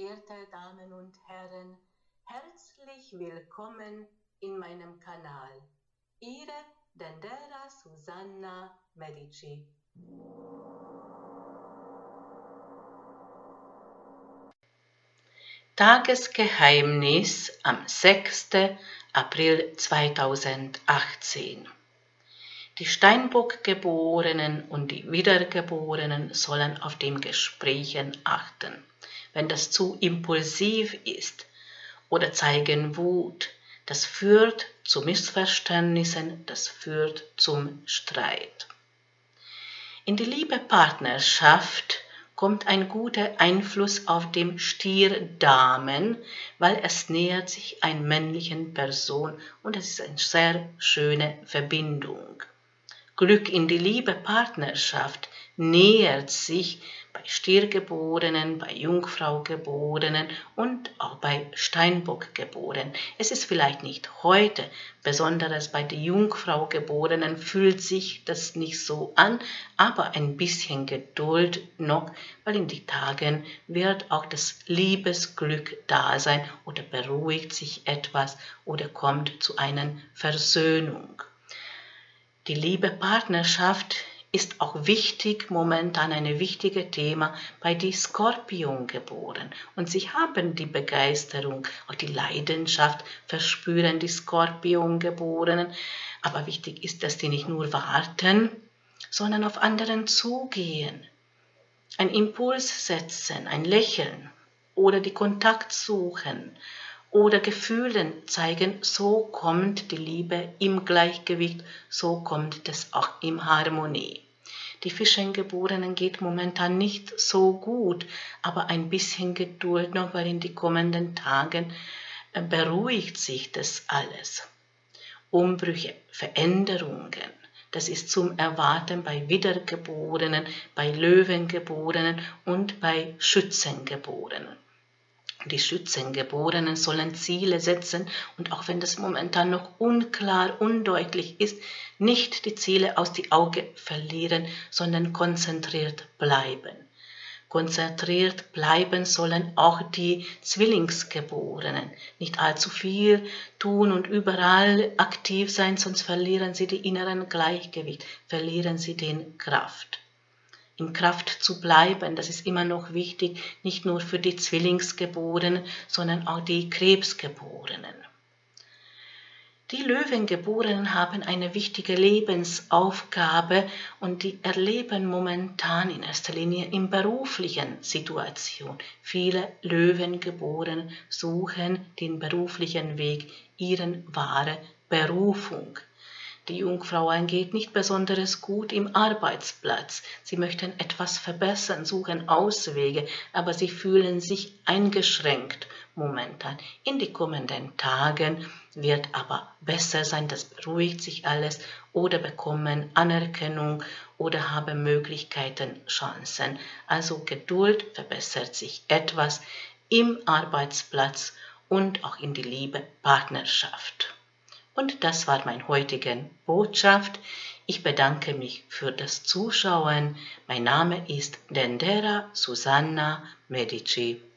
verehrte Damen und Herren, herzlich willkommen in meinem Kanal. Ihre Dendera Susanna Medici. Tagesgeheimnis am 6. April 2018. Die Steinbock-Geborenen und die Wiedergeborenen sollen auf dem Gesprächen achten. Wenn das zu impulsiv ist oder zeigen Wut, das führt zu Missverständnissen, das führt zum Streit. In die Liebe-Partnerschaft kommt ein guter Einfluss auf den Stier-Damen, weil es nähert sich einer männlichen Person und es ist eine sehr schöne Verbindung. Glück in die Liebe-Partnerschaft nähert sich bei Stiergeborenen, bei Jungfraugeborenen und auch bei Steinbockgeborenen. Es ist vielleicht nicht heute, besonders bei den Jungfraugeborenen fühlt sich das nicht so an, aber ein bisschen Geduld noch, weil in den Tagen wird auch das Liebesglück da sein oder beruhigt sich etwas oder kommt zu einer Versöhnung. Die Liebe-Partnerschaft ist auch wichtig, momentan ein wichtiges Thema bei den Skorpiongeborenen. Und sie haben die Begeisterung, auch die Leidenschaft, verspüren die Skorpiongeborenen. Aber wichtig ist, dass die nicht nur warten, sondern auf anderen zugehen. Ein Impuls setzen, ein Lächeln oder die Kontakt suchen. Oder Gefühlen zeigen, so kommt die Liebe im Gleichgewicht, so kommt es auch in Harmonie. Die Fischengeborenen geht momentan nicht so gut, aber ein bisschen Geduld noch, weil in die kommenden Tagen beruhigt sich das alles. Umbrüche, Veränderungen, das ist zum Erwarten bei Wiedergeborenen, bei Löwengeborenen und bei Schützengeborenen. Die Schützengeborenen sollen Ziele setzen und auch wenn das momentan noch unklar, undeutlich ist, nicht die Ziele aus den Augen verlieren, sondern konzentriert bleiben. Konzentriert bleiben sollen auch die Zwillingsgeborenen. Nicht allzu viel tun und überall aktiv sein, sonst verlieren sie die inneren Gleichgewicht, verlieren sie die Kraft. In Kraft zu bleiben, das ist immer noch wichtig, nicht nur für die Zwillingsgeborenen, sondern auch die Krebsgeborenen. Die Löwengeborenen haben eine wichtige Lebensaufgabe und die erleben momentan in erster Linie in beruflichen Situationen. Viele Löwengeborenen suchen den beruflichen Weg, ihren wahre Berufung. Die Jungfrauen geht nicht besonders gut im Arbeitsplatz. Sie möchten etwas verbessern, suchen Auswege, aber sie fühlen sich eingeschränkt momentan. In den kommenden Tagen wird aber besser sein, das beruhigt sich alles oder bekommen Anerkennung oder haben Möglichkeiten, Chancen. Also Geduld verbessert sich etwas im Arbeitsplatz und auch in die Liebe, Partnerschaft. Und das war meine heutige Botschaft. Ich bedanke mich für das Zuschauen. Mein Name ist Dendera Susanna Medici.